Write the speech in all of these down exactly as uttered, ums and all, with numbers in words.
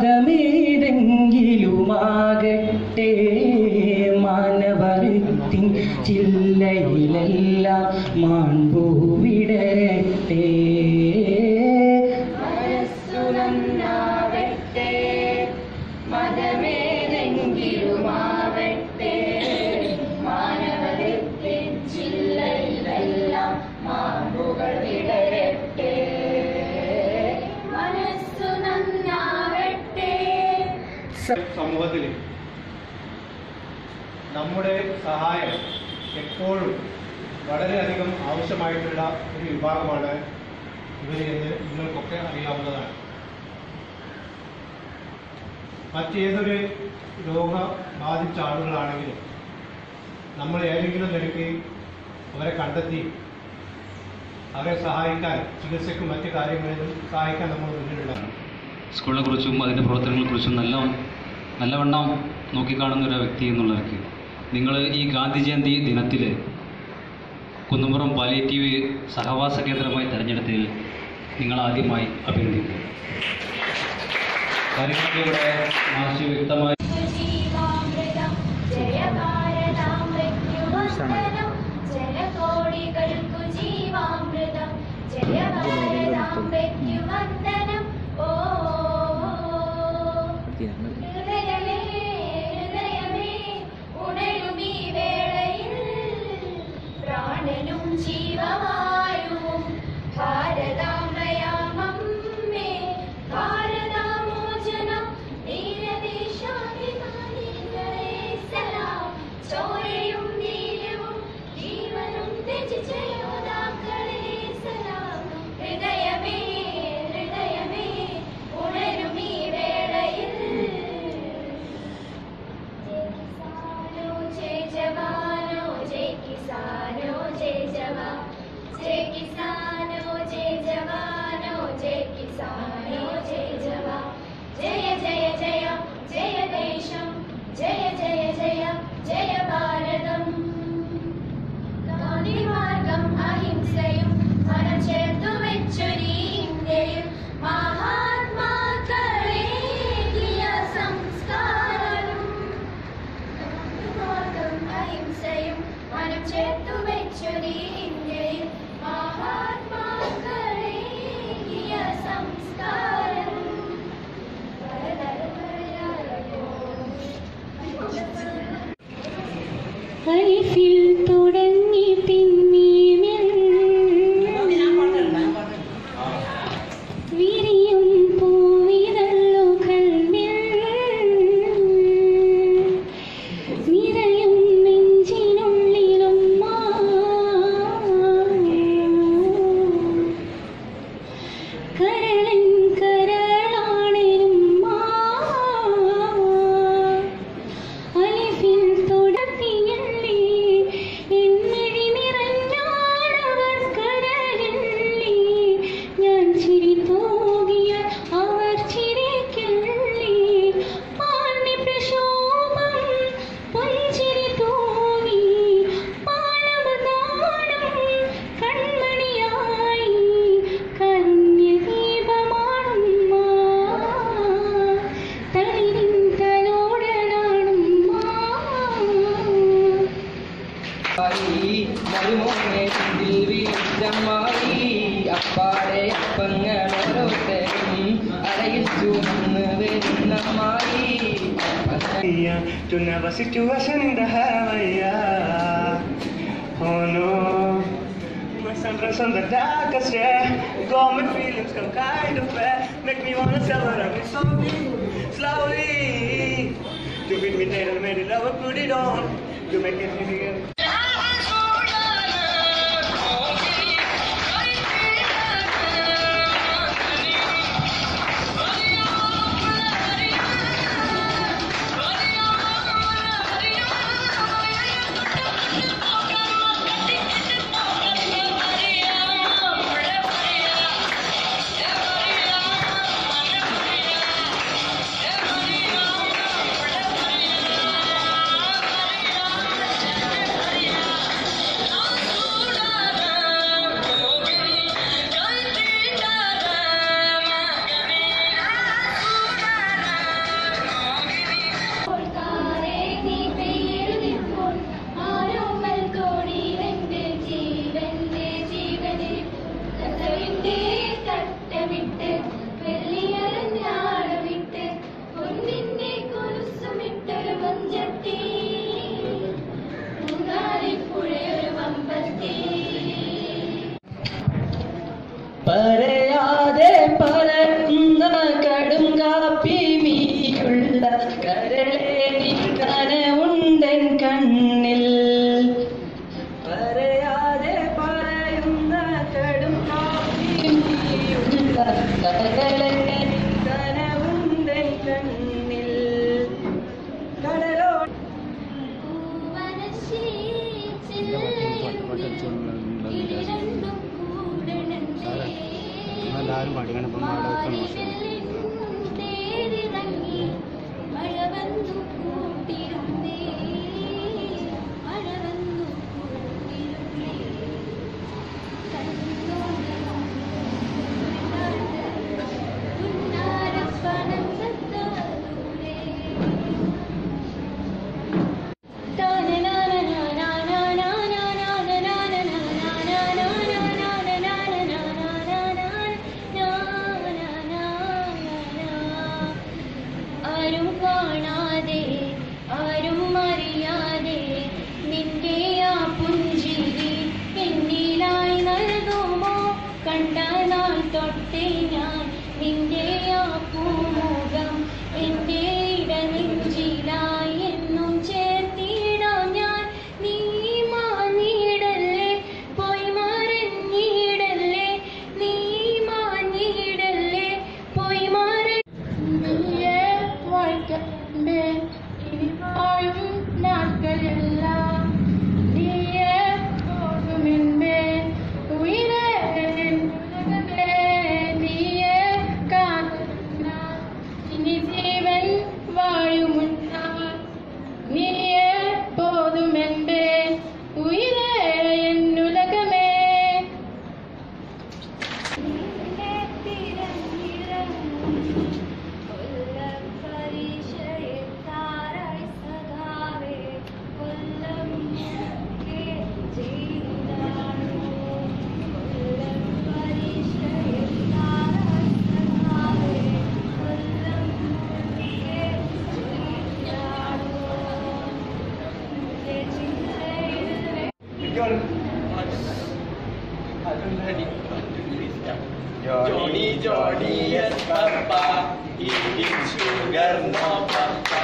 മതമേതെങ്കിലുമാകട്ടെ മാനവത്തിൻ ചില്ലയിലെല്ലാം മാൺപൂവിടരട്ടെ. മനസ്സുനന്നാവട്ടെ മതമേതെങ്കിലുമാവട്ടെ മാനവത്തിൻ ചില്ലയിലെല്ലാം മാമ്പുകൾ വിടരട്ടെ. മനസ്സുനന്നാവട്ടെ. സമൂഹത്തിൽ നമ്മുടെ സഹായം എപ്പോഴും വളരെയധികം ആവശ്യമായിട്ടുള്ള ഒരു വിഭാഗമാണ് ഇവർ എന്ന് നിങ്ങൾക്കൊക്കെ അറിയാവുന്നതാണ്. മറ്റേതൊരു രോഗം ബാധിച്ച ആളുകളാണെങ്കിലും നമ്മൾ ഏതെങ്കിലും നിലയ്ക്ക് അവരെ കണ്ടെത്തി അവരെ സഹായിക്കാൻ ചികിത്സയ്ക്കും മറ്റു കാര്യങ്ങളിലും സഹായിക്കാൻ നമ്മൾ മുന്നിലുള്ളതാണ്. സ്കൂളിനെ കുറിച്ചും അതിൻ്റെ പ്രവർത്തനങ്ങളെക്കുറിച്ചും നല്ല നല്ലവണ്ണം നോക്കിക്കാണുന്ന ഒരു വ്യക്തി എന്നുള്ളവർക്ക് നിങ്ങൾ ഈ ഗാന്ധി ജയന്തി ദിനത്തിൽ കുന്നുംപുറം പാലിയേറ്റീവ് സഹവാസ കേന്ദ്രമായി തിരഞ്ഞെടുത്തതിൽ നിങ്ങൾ ആദ്യമായി അഭിനന്ദിക്കുന്നു. കാര്യങ്ങളിലൂടെ മാഷി വ്യക്തമായി അലിഫിൽ തുടങ്ങി പിന്നീമിൽ വിരിയും പൂവിതളുകൾ നിറയും നെഞ്ചിനുള്ളിലും കരളൻ കരളാണെന്നും അലിഫിൽ തുടങ്ങിയല്ലേ എന്നഴി നിറഞ്ഞാണവർ കരളില്ലേ ഞാൻ ചിരി തൂകിയാൽ അവർ ചിരിക്കില്ലേ പാണ്ഡ്യ പ്രശോഭം പുഞ്ചിരി തൂങ്ങി പാലവതാനം കൺമണിയായി കന്യ ദീപമാണുമ്മ തളിരിൻ തലോടലാണുമ്മ മരുമോനെ വിളിച്ചമ്മായി അപ്പാടെ അപ്പങ്ങളോരോരുത്തരും അരയിൽ ചൂന്ന് വരുന്നമ്മായി. To never situation in the highway, oh no. My sunrise on the darkest day, got my feelings come kind of bad, make me wanna suffer up slowly, slowly. To beat me dead and made it love, put it on, to make it real. കണ്ണുള്ള കനവുണ്ടൻ കണ്ണിൽ പറയാതെ പറയുന്ന കടും കനവുണ്ടൻ കണ്ണിൽ കടലോ എല്ലാവരും പഠിക്കണം ഇപ്പം അവിടെ വെക്കാൻ മോശം Johnny, Johnny, yes, Papa. Eating sugar, no, Papa.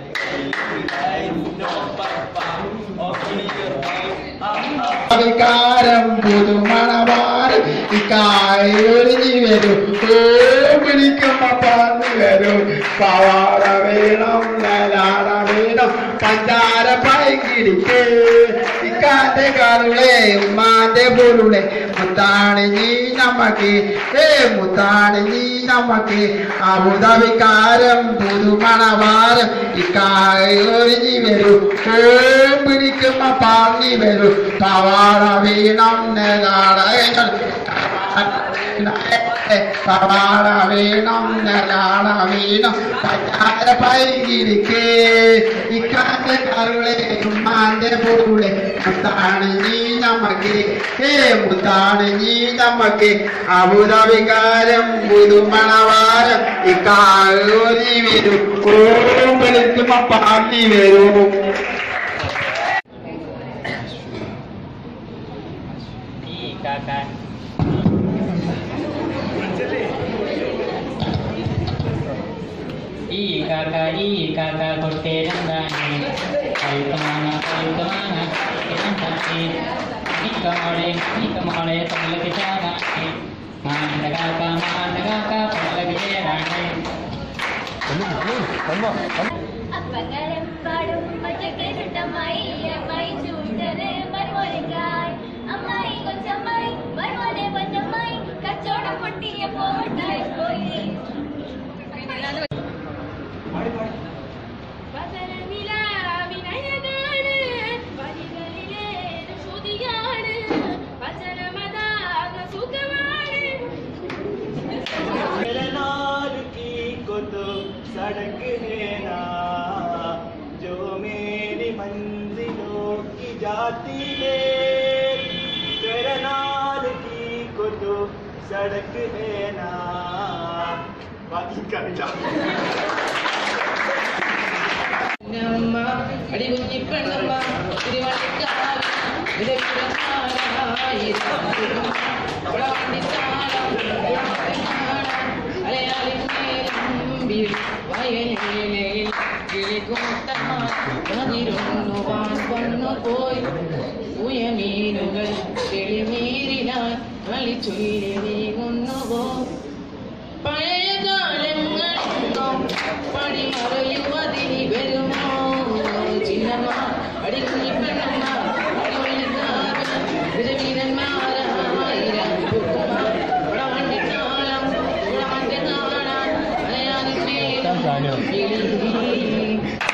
Eating no, Papa. Open your mouth. വികാരം പുതുമണവാർ ഇക്കായൊരിഞ്ഞു വരും വിളിക്കുമ്പോ പറഞ്ഞു വരും പവാട വേണം ലാട വേണം പഞ്ചാര പൈകിടിക്ക് ഇക്കാന്റെ കാറുകളെ ഉമ്മാന്റെ പൊരുളെ മുത്താണ് നീ നമുക്ക് ഏ മുത്താണ് നീ നമുക്ക് അബുദാബിക്കാരം പുതുമണവാർ ഇക്കായൊരിഞ്ഞു വരും പിടിക്കുമ്പോ പറഞ്ഞു വരും പവാട വീണം നെലാടകൾ പവാട വീണം നെലാട വീണം പഞ്ചാര പൈകിരിക്കേ ഇക്കാന്റെ കരുളെ ഉമ്മാന്റെ പൊരുളെ മുത്താണ് നീ നമുക്ക് ഏ മുത്താണ് നീ നമുക്ക് അബുദാബിക്കാരം പുതുമണവാരം ഇക്കാരി വരും ഓ വിളിക്കുമ്പോ പാടി വരും Kakak. ഈ കാക്ക ഈ കാക്ക കൊട്ടേരന്താണി കഴുത്തമാണ കഴുത്തമാണ എന്താണി നീക്കമോളെ നീക്കമോളെ പല്ലക്ക് ചാടാണി മാണ്ട കാക്ക മാണ്ട കാക്ക പല്ലക്ക് ചേരാണി അപ്പകരം പാടും മറ്റക്കെരുട്ടമായി അമ്മായി ചൂണ്ടല് മരുമോനക്കായി അമ്മായി കൊച്ചമ്മായി മരുമോനെ കൊച്ചമ്മായി കച്ചവടം പൊട്ടിയ പോട്ടായി പോയി പതരനിലാവിനയനാണ് വരികളിലെ ശ്രുതിയാണ് വചനമതാക സുഖമാണ് सड़क है ना जो मेरी मंजिलों की जाती है तेरे नाल की को तो सड़क है ना बाकी कर जा നമ്മ അടികുഞ്ഞി പെണ്ണമ്മ തിരുവള്ളിക്കാല അലയാളിൽ വയ വേലയിൽ കിളികൂട്ടമായി അതിരുണ്ണുവാൻ വന്നുപോയി ഉയമീനുകൾ കിളിമീരിനാൽ കളിച്ചൊല്ലി നീങ്ങുന്നുവോ പഴയ കാലങ്ങളെങ്ങോ പടിമറയുവതിനി വരുമോ ചിന്നമ്മ അടിക്കുഞ്ഞി പെണ്ണമ്മ വീരന്മാരായിരം ഉടാന്റെ കാലം ഉടാന്റെ കാണാൻ അലയാതെ